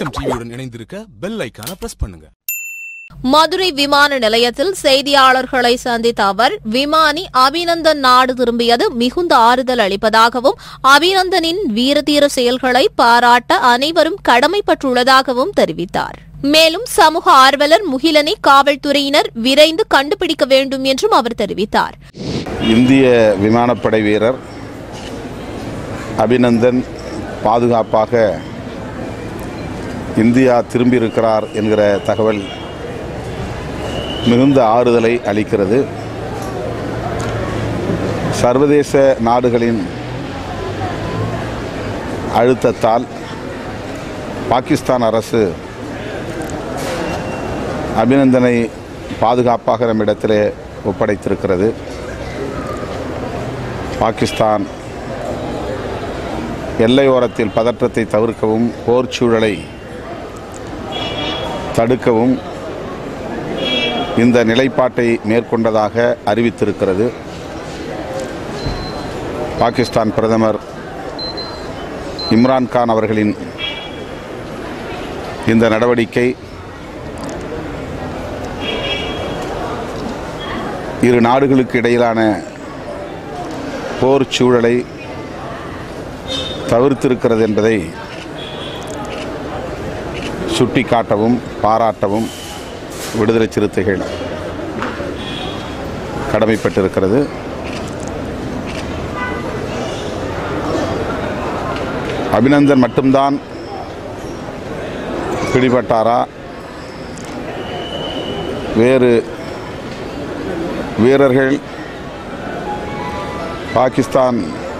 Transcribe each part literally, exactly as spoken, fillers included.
தேசம் டிவியுடன் இணைந்திருக்க பெல் ஐகானை பிரஸ் பண்ணுங்க. மதுரை விமான நிலையத்தில் செய்தியாளர்களை சந்தித்த அவர், விமானி அபிநந்தன் நாடு திரும்பியது மிகுந்த ஆறுதல் அளிப்பதாகவும், அபிநந்தனின் வீரதீர செயல்களை பாராட்ட அனைவரும் கடமைப்பட்டுள்ளதாகவும் தெரிவித்தார். மேலும் சமூக ஆர்வலர் முகிலனை காவல்துறையினர் விரைந்து கண்டுபிடிக்க வேண்டும் என்றும் அவர் தெரிவித்தார். இந்திய விமானப்படை வீரர் அபிநந்தன் பாதுகாப்பாக இந்தியா திரும்பியிருக்கிறார் என்கிற தகவல் மிகுந்த ஆறுதலை அளிக்கிறது. சர்வதேச நாடுகளின் அழுத்தத்தால் பாகிஸ்தான் அரசு அபிநந்தனை பாதுகாப்பாக நம்மிடத்திலே ஒப்படைத்திருக்கிறது. பாகிஸ்தான் எல்லையோரத்தில் பதற்றத்தை தவிர்க்கவும், போர் சூழலை தடுக்கவும் இந்த நிலைப்பாட்டை மேற்கொண்டதாக அறிவித்திருக்கிறது. பாகிஸ்தான் பிரதமர் இம்ரான்கான் அவர்களின் இந்த நடவடிக்கை இரு நாடுகளுக்கு இடையிலான போர் சூழலை தவிர்த்திருக்கிறது என்பதை சுட்டிக்காட்டவும் பாராட்டவும் விடுதலை சிறுத்தைகள் கடமைப்பட்டிருக்கிறது. அபிநந்தன் மட்டும்தான் பிடிபட்டாரா, வேறு வீரர்கள் பாகிஸ்தான்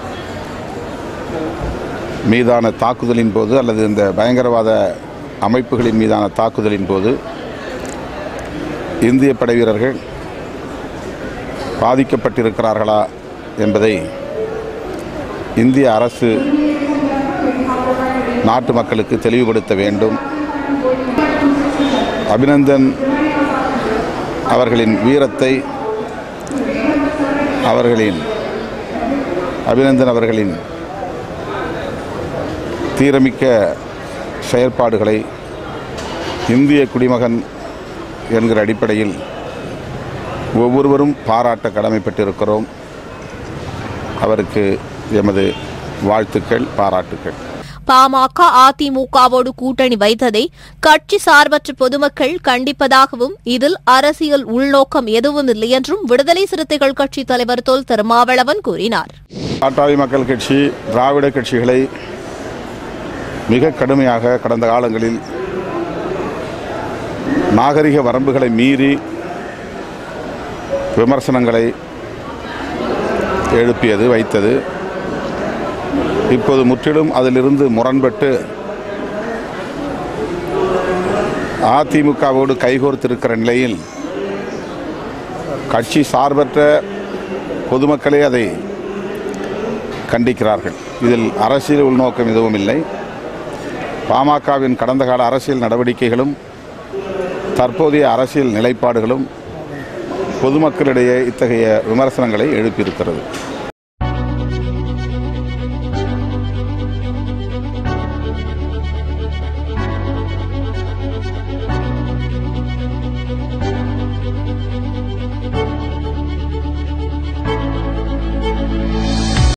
மீதான தாக்குதலின் போது அல்லது இந்த பயங்கரவாத அமைப்புகளின் மீதான தாக்குதலின் போது இந்திய படை வீரர்கள் பாதிக்கப்பட்டிருக்கிறார்களா என்பதை இந்திய அரசு நாட்டு மக்களுக்கு தெளிவுபடுத்த வேண்டும். அபிநந்தன் அவர்களின் வீரத்தை, அவர்களின் அபிநந்தன் அவர்களின் தீரமிக்க செயற்பாடுகளை இந்திய குடிமகன் என்கிற அடிப்படையில் ஒவ்வொருவரும் பாராட்ட கடமைப்பட்டிருக்கிறோம். அவருக்கு எமது வாழ்த்துக்கள், பாராட்டுக்கள். பாமக அதிமுகவோடு கூட்டணி வைத்ததை கட்சி சார்பற்ற பொதுமக்கள் கண்டிப்பதாகவும், இதில் அரசியல் உள்நோக்கம் எதுவும் இல்லை என்றும் விடுதலை சிறுத்தைகள் கட்சி தலைவர் தொல் திருமாவளவன் கூறினார். பாட்டாளி மக்கள் கட்சி திராவிட கட்சிகளை மிக கடுமையாக கடந்த காலங்களில் நாகரிக வரம்புகளை மீறி விமர்சனங்களை எழுப்பியது, வைத்தது. இப்போது முற்றிலும் அதிலிருந்து முரண்பட்டு அதிமுகவோடு கைகோர்த்திருக்கிற நிலையில் கட்சி சார்பற்ற பொதுமக்களே அதை கண்டிக்கிறார்கள். இதில் அரசியல் உள்நோக்கம் எதுவும் இல்லை. பாமகவின் கடந்த கால அரசியல் நடவடிக்கைகளும் தற்போதைய அரசியல் நிலைப்பாடுகளும் பொதுமக்களிடையே இத்தகைய விமர்சனங்களை எழுப்பியிருக்கிறது.